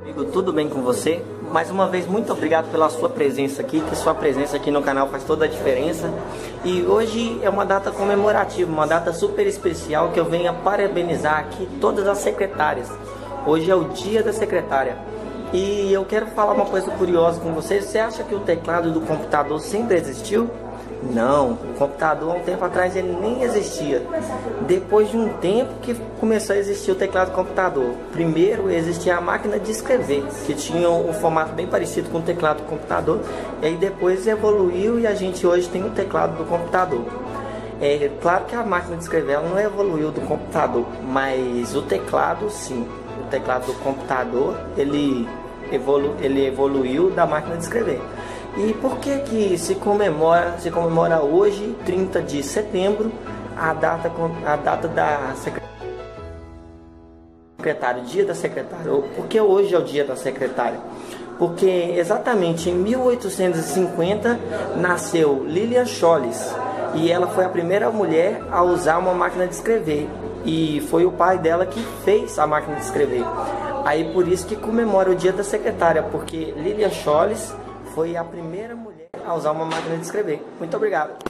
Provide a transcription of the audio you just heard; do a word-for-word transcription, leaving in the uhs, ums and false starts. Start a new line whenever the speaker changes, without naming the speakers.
Amigo, tudo bem com você? Mais uma vez, muito obrigado pela sua presença aqui, que sua presença aqui no canal faz toda a diferença. E hoje é uma data comemorativa, uma data super especial que eu venho a parabenizar aqui todas as secretárias. Hoje é o dia da secretária. E eu quero falar uma coisa curiosa com vocês. Você acha que o teclado do computador sempre existiu? Não, o computador há um tempo atrás ele nem existia. Depois de um tempo que começou a existir o teclado do computador. Primeiro existia a máquina de escrever, que tinha um formato bem parecido com o teclado do computador. E aí depois evoluiu e a gente hoje tem o teclado do computador. É claro que a máquina de escrever ela não evoluiu do computador, mas o teclado sim. O teclado do computador ele, evolu ele evoluiu da máquina de escrever. E por que que se comemora, se comemora hoje, trinta de setembro, a data, a data da secretária, dia da secretária? Por que hoje é o dia da secretária? Porque exatamente em mil oitocentos e cinquenta nasceu Lilian Scholes e ela foi a primeira mulher a usar uma máquina de escrever. E foi o pai dela que fez a máquina de escrever. Aí por isso que comemora o dia da secretária, porque Lilian Scholes foi a primeira mulher a usar uma máquina de escrever. Muito obrigado.